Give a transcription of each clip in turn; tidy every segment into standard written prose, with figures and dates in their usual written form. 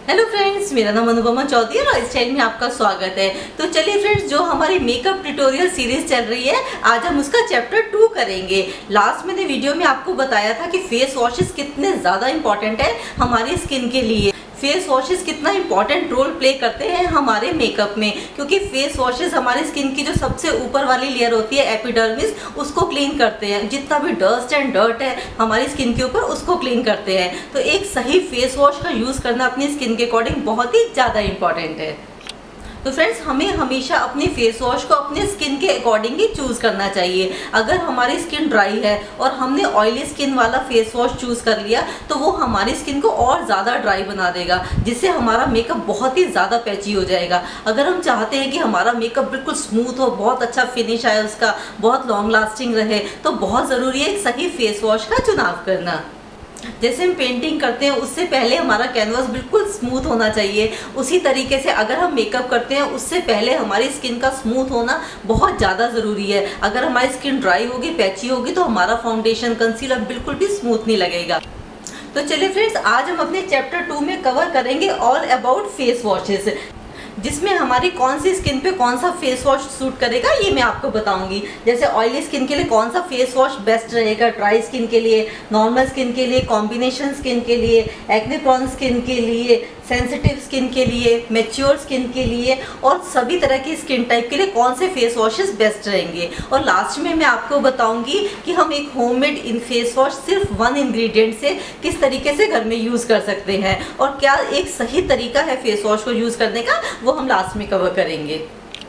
Hello friends, मेरा नाम अनुपमा चौधरी और स्टाइल में आपका स्वागत है। तो चलिए फ्रेंड्स, जो हमारी मेकअप ट्यूटोरियल सीरीज चल रही है, आज हम उसका चैप्टर 2 करेंगे। लास्ट मैंने वीडियो में आपको बताया था कि फेस वॉशेस कितने ज़्यादा इंपॉर्टेंट है हमारी स्किन के लिए। फेस वॉशेस कितना इंपॉर्टेंट रोल प्ले करते हैं हमारे मेकअप में, क्योंकि फेस वॉशेस हमारी स्किन की जो सबसे ऊपर वाली लेयर होती है एपिडर्मिस, उसको क्लीन करते हैं। जितना भी डस्ट एंड डर्ट है हमारी स्किन के ऊपर उसको क्लीन करते हैं। तो एक सही फेस वॉश का यूज़ करना अपनी स्किन के अकॉर्डिंग बहुत ही ज़्यादा इंपॉर्टेंट है। तो फ्रेंड्स, हमें हमेशा अपने फेस वॉश को अपने स्किन के अकॉर्डिंग ही चूज़ करना चाहिए। अगर हमारी स्किन ड्राई है और हमने ऑयली स्किन वाला फेस वॉश चूज़ कर लिया तो वो हमारी स्किन को और ज़्यादा ड्राई बना देगा, जिससे हमारा मेकअप बहुत ही ज़्यादा पैची हो जाएगा। अगर हम चाहते हैं कि हमारा मेकअप बिल्कुल स्मूथ हो, बहुत अच्छा फिनिश आए उसका, बहुत लॉन्ग लास्टिंग रहे, तो बहुत ज़रूरी है एक सही फेस वॉश का चुनाव करना। जैसे हम पेंटिंग करते हैं उससे पहले हमारा कैनवास बिल्कुल स्मूथ होना चाहिए, उसी तरीके से अगर हम मेकअप करते हैं उससे पहले हमारी स्किन का स्मूथ होना बहुत ज़्यादा ज़रूरी है। अगर हमारी स्किन ड्राई होगी, पैची होगी, तो हमारा फाउंडेशन कंसीलर बिल्कुल भी स्मूथ नहीं लगेगा। तो चलिए फ्रेंड्स, आज हम अपने चैप्टर 2 में कवर करेंगे ऑल अबाउट फेस वॉशेस, जिसमें हमारी कौन सी स्किन पे कौन सा फेस वॉश सूट करेगा ये मैं आपको बताऊंगी। जैसे ऑयली स्किन के लिए कौन सा फेस वॉश बेस्ट रहेगा, ड्राई स्किन के लिए, नॉर्मल स्किन के लिए, कॉम्बिनेशन स्किन के लिए, एक्ने प्रोन स्किन के लिए, सेंसिटिव स्किन के लिए, मैच्योर स्किन के लिए और सभी तरह की स्किन टाइप के लिए कौन से फेस वॉशेस बेस्ट रहेंगे। और लास्ट में मैं आपको बताऊंगी कि हम एक होममेड इन फेस वॉश सिर्फ 1 इंग्रेडिएंट से किस तरीके से घर में यूज़ कर सकते हैं और क्या एक सही तरीका है फेस वॉश को यूज़ करने का, वो हम लास्ट में कवर करेंगे।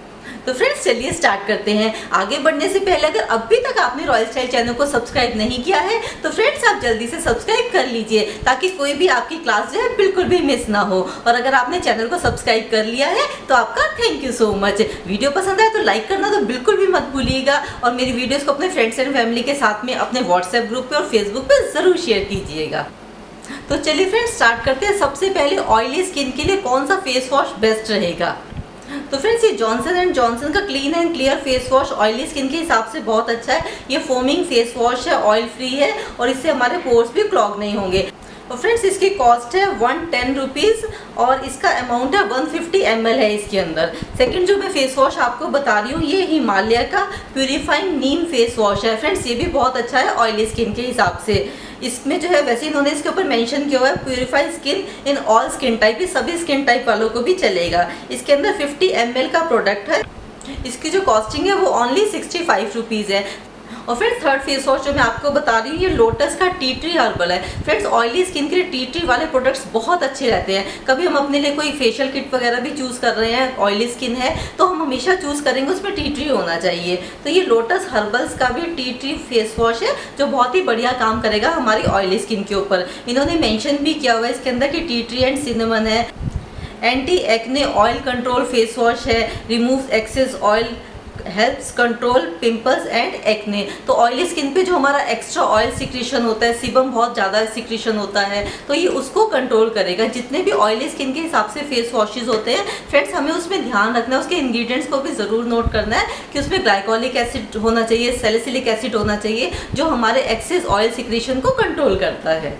तो फ्रेंड्स, चलिए स्टार्ट करते हैं। आगे बढ़ने से पहले अगर अभी तक आपने रॉयल स्टाइल चैनल को सब्सक्राइब नहीं किया है तो फ्रेंड्स आप जल्दी से सब्सक्राइब कर लीजिए, ताकि कोई भी आपकी क्लास जो है बिल्कुल भी मिस ना हो। और अगर आपने चैनल को सब्सक्राइब कर लिया है तो आपका thank you so much. Video पसंद आए तो लाइक करना तो बिल्कुल भी मत भूलिएगा और मेरी वीडियोज़ को अपने फ्रेंड्स एंड फैमिली के साथ में अपने व्हाट्सएप ग्रुप पर और फेसबुक पर ज़रूर शेयर कीजिएगा। तो चलिए फ्रेंड्स, स्टार्ट करते हैं। सबसे पहले ऑयली स्किन के लिए कौन सा फेस वॉश बेस्ट रहेगा। तो फ्रेंड्स, ये जॉनसन एंड जॉनसन का clean and clear face wash oily skin के हिसाब से बहुत अच्छा है। ये फोमिंग फेस वॉश है, ऑयल फ्री है और इससे हमारे पोर्स भी क्लॉग नहीं होंगे। और फ्रेंड्स, इसकी कॉस्ट है 110 रुपीज़ और इसका अमाउंट है 150 ml है इसके अंदर। सेकंड जो मैं फेस वॉश आपको बता रही हूँ, ये हिमालय का प्यूरीफाइंग नीम फेस वॉश है। फ्रेंड्स, ये भी बहुत अच्छा है ऑयली स्किन के हिसाब से। इसमें जो है वैसे इन्होंने इसके ऊपर मेंशन किया हुआ है purify skin in all skin type, ये सभी स्किन टाइप वालों को भी चलेगा। इसके अंदर 50 ml का प्रोडक्ट है। इसकी जो कॉस्टिंग है वो ओनली 65 रुपीज़ है। और फ्रेंड्स, थर्ड फेस वॉश जो मैं आपको बता रही हूँ, ये लोटस का टी ट्री हर्बल है। फ्रेंड्स, ऑयली स्किन के लिए टी ट्री वाले प्रोडक्ट्स बहुत अच्छे रहते हैं। कभी हम अपने लिए कोई फेशियल किट वगैरह भी चूज़ कर रहे हैं, ऑयली स्किन है तो हम हमेशा चूज़ करेंगे उसमें टी ट्री होना चाहिए। तो ये लोटस हर्बल्स का भी टी ट्री फेस वॉश है जो बहुत ही बढ़िया काम करेगा हमारी ऑयली स्किन के ऊपर। इन्होंने मैंशन भी किया हुआ है इसके अंदर कि टी ट्री एंड सिनेमन है, anti acne oil control face wash है, remove excess oil, helps control pimples and acne. तो ऑयली स्किन पे जो हमारा एक्स्ट्रा ऑयल सिक्रीशन होता है, सीबम बहुत ज़्यादा सिक्रीशन होता है, तो ये उसको कंट्रोल करेगा। जितने भी ऑयली स्किन के हिसाब से फेस वॉशेस होते हैं फ्रेंड्स, हमें उसमें ध्यान रखना है, उसके इंग्रेडिएंट्स को भी ज़रूर नोट करना है कि उसमें ग्लाइकोलिक एसिड होना चाहिए, सैलिसिलिक एसिड होना चाहिए, जो हमारे एक्सेस ऑयल सिक्रीशन को कंट्रोल करता है।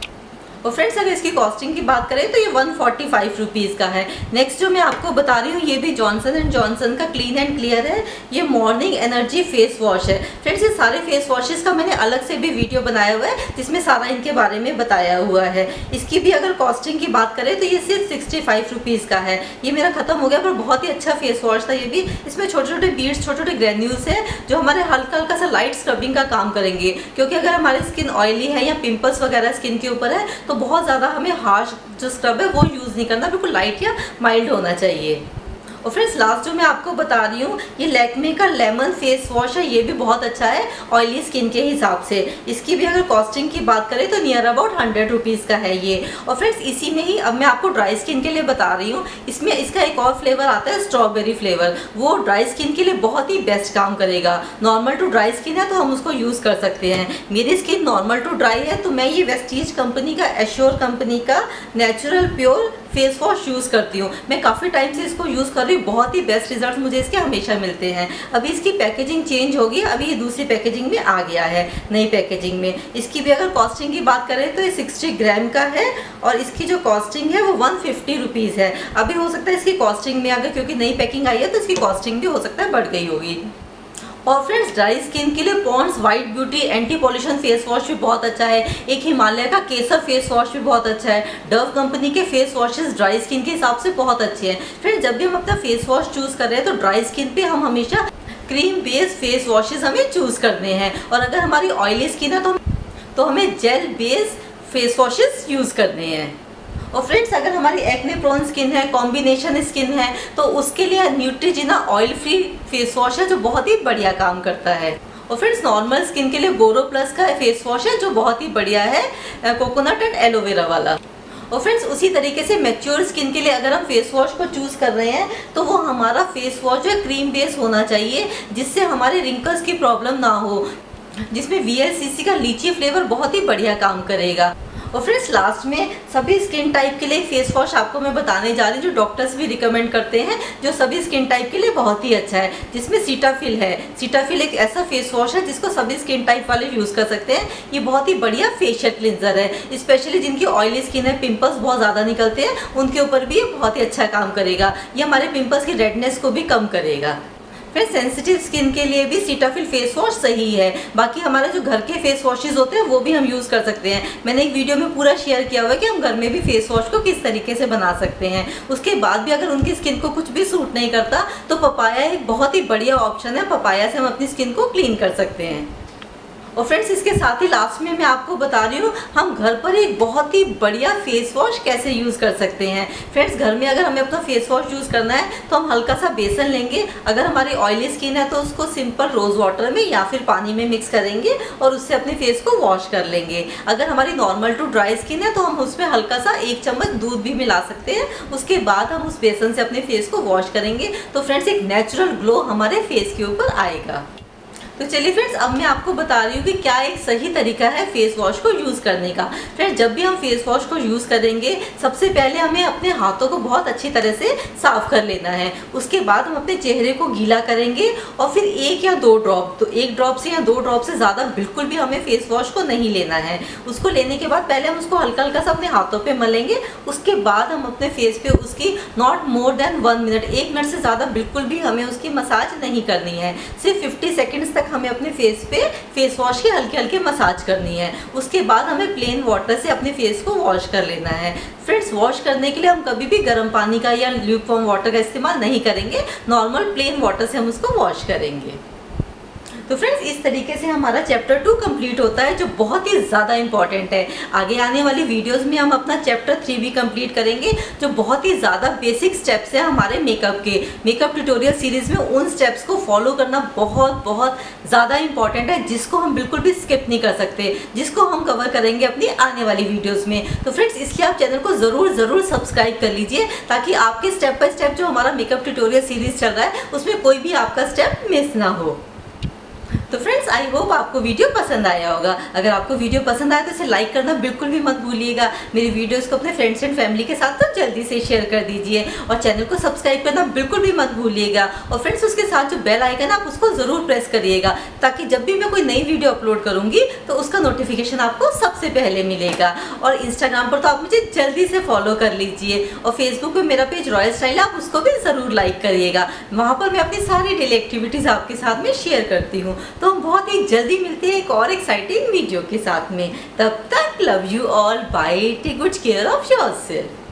और फ्रेंड्स, अगर इसकी कॉस्टिंग की बात करें तो ये 145 रुपीज़ का है। नेक्स्ट जो मैं आपको बता रही हूँ, ये भी जॉनसन एंड जॉनसन का क्लीन एंड क्लियर है। ये मॉर्निंग एनर्जी फेस वॉश है। फ्रेंड्स, ये सारे फेस वॉशेस का मैंने अलग से भी वीडियो बनाया हुआ है जिसमें सारा इनके बारे में बताया हुआ है। इसकी भी अगर कॉस्टिंग की बात करें तो ये सिर्फ 65 रुपीज़ का है। ये मेरा खत्म हो गया पर बहुत ही अच्छा फेस वॉश था ये भी। इसमें छोटे छोटे बीड्स, छोटे छोटे ग्रेन्यूल्स है जो हमारे हल्का हल्का सा लाइट स्क्रबिंग का काम करेंगे, क्योंकि अगर हमारी स्किन ऑयली है या पिंपल्स वगैरह स्किन के ऊपर है तो बहुत ज़्यादा हमें हार्श जो स्क्रब है वो यूज़ नहीं करना, बिल्कुल लाइट या माइल्ड होना चाहिए। और फ्रेंड्स, लास्ट जो मैं आपको बता रही हूँ, ये लैक्मे का लेमन फेस वॉश है। ये भी बहुत अच्छा है ऑयली स्किन के हिसाब से। इसकी भी अगर कॉस्टिंग की बात करें तो नियर अबाउट 100 रुपीज़ का है ये। और फ्रेंड्स, इसी में ही अब मैं आपको ड्राई स्किन के लिए बता रही हूँ। इसमें इसका एक और फ्लेवर आता है स्ट्रॉबेरी फ्लेवर, वो ड्राई स्किन के लिए बहुत ही बेस्ट काम करेगा। नॉर्मल टू ड्राई स्किन है तो हम उसको यूज़ कर सकते हैं। मेरी स्किन नॉर्मल टू ड्राई है तो मैं ये वेस्टीज कंपनी का, एश्योर कंपनी का natural pure face wash use करती हूँ। मैं काफ़ी टाइम से इसको यूज़ कर रही हूँ, ही बहुत ही बेस्ट रिजल्ट मुझे इसके हमेशा मिलते हैं। अभी इसकी पैकेजिंग चेंज होगी, अभी ये दूसरी पैकेजिंग में आ गया है, नई पैकेजिंग में। इसकी भी अगर कॉस्टिंग की बात करें तो ये 60 ग्राम का है और इसकी जो कॉस्टिंग है वो 150 रुपीज़ है। अभी हो सकता है इसकी कॉस्टिंग में अगर क्योंकि नई पैकिंग आई है तो इसकी कॉस्टिंग भी हो सकता है बढ़ गई होगी। और फ्रेंड्स ड्राई स्किन के लिए Pond's white beauty anti pollution face wash भी बहुत अच्छा है। एक हिमालय का केसर फेस वॉश भी बहुत अच्छा है। डव कंपनी के फेस वॉशेस ड्राई स्किन के हिसाब से बहुत अच्छे हैं। फ्रेंड्स जब भी हम अपना फेस वॉश चूज़ कर रहे हैं तो ड्राई स्किन पे हम हमेशा क्रीम बेस्ड फेस वॉशेस हमें चूज़ करने हैं, और अगर हमारी ऑयली स्किन है तो हमें gel based face washes use करने हैं। और फ्रेंड्स अगर हमारी एक्ने प्रोन स्किन है, कॉम्बिनेशन स्किन है, तो उसके लिए Neutrogena oil free face wash है जो बहुत ही बढ़िया काम करता है। और फ्रेंड्स नॉर्मल स्किन के लिए बोरो प्लस का फेस वॉश है जो बहुत ही बढ़िया है, कोकोनट एंड एलोवेरा वाला। और फ्रेंड्स उसी तरीके से मैच्योर स्किन के लिए अगर हम फेस वॉश को चूज़ कर रहे हैं तो वो हमारा फेस वॉश जो है क्रीम बेस होना चाहिए, जिससे हमारे रिंकल्स की प्रॉब्लम ना हो, जिसमें VLCC का लीची फ्लेवर बहुत ही बढ़िया काम करेगा। और फ्रेंड्स लास्ट में सभी स्किन टाइप के लिए फेस वॉश आपको मैं बताने जा रही हूँ जो डॉक्टर्स भी रिकमेंड करते हैं, जो सभी स्किन टाइप के लिए बहुत ही अच्छा है, जिसमें सीटाफिल है। सीटाफिल एक ऐसा फेस वॉश है जिसको सभी स्किन टाइप वाले यूज़ कर सकते हैं। ये बहुत ही बढ़िया फेशियल क्लिनजर है, स्पेशली जिनकी ऑयली स्किन है, पिंपल्स बहुत ज़्यादा निकलते हैं, उनके ऊपर भी ये बहुत ही अच्छा काम करेगा। ये हमारे पिंपल्स की रेडनेस को भी कम करेगा। फिर सेंसिटिव स्किन के लिए भी सीटाफिल फेस वॉश सही है। बाकी हमारे जो घर के फेस वॉशेस होते हैं वो भी हम यूज़ कर सकते हैं। मैंने एक वीडियो में पूरा शेयर किया हुआ है कि हम घर में भी फेस वॉश को किस तरीके से बना सकते हैं। उसके बाद भी अगर उनकी स्किन को कुछ भी सूट नहीं करता तो पपाया एक बहुत ही बढ़िया ऑप्शन है। पपाया से हम अपनी स्किन को क्लीन कर सकते हैं। और फ्रेंड्स इसके साथ ही लास्ट में मैं आपको बता रही हूँ हम घर पर एक बहुत ही बढ़िया फेस वॉश कैसे यूज़ कर सकते हैं। फ्रेंड्स घर में अगर हमें अपना फेस वॉश यूज़ करना है तो हम हल्का सा बेसन लेंगे। अगर हमारी ऑयली स्किन है तो उसको सिंपल रोज़ वाटर में या फिर पानी में मिक्स करेंगे और उससे अपने फेस को वॉश कर लेंगे। अगर हमारी नॉर्मल टू ड्राई स्किन है तो हम उसमें हल्का सा 1 चम्मच दूध भी मिला सकते हैं। उसके बाद हम उस बेसन से अपने फेस को वॉश करेंगे तो फ्रेंड्स एक नेचुरल ग्लो हमारे फेस के ऊपर आएगा। तो चलिए फ्रेंड्स अब मैं आपको बता रही हूँ कि क्या एक सही तरीका है फेस वॉश को यूज़ करने का। फ्रेंड्स जब भी हम फेस वॉश को यूज़ करेंगे सबसे पहले हमें अपने हाथों को बहुत अच्छी तरह से साफ़ कर लेना है। उसके बाद हम अपने चेहरे को गीला करेंगे और फिर 1 या 2 ड्रॉप, तो 1 ड्रॉप से या 2 ड्रॉप से ज़्यादा बिल्कुल भी हमें फेस वॉश को नहीं लेना है। उसको लेने के बाद पहले हम उसको हल्का हल्का सा अपने हाथों पर मलेंगे। उसके बाद हम अपने फेस पे उसकी not more than 1 minute, 1 minute से ज़्यादा बिल्कुल भी हमें उसकी मसाज नहीं करनी है। सिर्फ 50 सेकेंड्स तक हमें अपने फेस पे फेस वॉश की हल्के हल्के मसाज करनी है। उसके बाद हमें प्लेन वाटर से अपने फेस को वॉश कर लेना है। फ्रेंड्स वॉश करने के लिए हम कभी भी गर्म पानी का या ल्यूकवार्म वाटर का इस्तेमाल नहीं करेंगे, नॉर्मल प्लेन वाटर से हम उसको वॉश करेंगे। तो फ्रेंड्स इस तरीके से हमारा चैप्टर 2 कंप्लीट होता है जो बहुत ही ज़्यादा इंपॉर्टेंट है। आगे आने वाली वीडियोस में हम अपना चैप्टर 3 भी कंप्लीट करेंगे जो बहुत ही ज़्यादा बेसिक स्टेप्स है हमारे मेकअप के। मेकअप ट्यूटोरियल सीरीज़ में उन स्टेप्स को फॉलो करना बहुत बहुत ज़्यादा इंपॉर्टेंट है, जिसको हम बिल्कुल भी स्किप नहीं कर सकते, जिसको हम कवर करेंगे अपनी आने वाली वीडियोज़ में। तो फ्रेंड्स इसलिए आप चैनल को ज़रूर सब्सक्राइब कर लीजिए ताकि आपके स्टेप बाय स्टेप जो हमारा मेकअप ट्यूटोरियल सीरीज़ चल रहा है उसमें कोई भी आपका स्टेप मिस ना हो। तो फ्रेंड्स आई होप आपको वीडियो पसंद आया होगा। अगर आपको वीडियो पसंद आया तो इसे लाइक करना बिल्कुल भी मत भूलिएगा। मेरी वीडियोस को अपने फ्रेंड्स एंड फैमिली के साथ तो जल्दी से शेयर कर दीजिए और चैनल को सब्सक्राइब करना बिल्कुल भी मत भूलिएगा। और फ्रेंड्स उसके साथ जो बेल आइकन है आप उसको ज़रूर प्रेस करिएगा ताकि जब भी मैं कोई नई वीडियो अपलोड करूँगी तो उसका नोटिफिकेशन आपको सबसे पहले मिलेगा। और इंस्टाग्राम पर तो आप मुझे जल्दी से फॉलो कर लीजिए और फेसबुक पर मेरा पेज रॉयल स्टाइल है, आप उसको भी ज़रूर लाइक करिएगा। वहाँ पर मैं अपनी सारी डेली एक्टिविटीज़ आपके साथ में शेयर करती हूँ। तो हम बहुत ही जल्दी मिलते हैं एक और एक्साइटिंग वीडियो के साथ में। तब तक love you all, bye, take good care of yourself.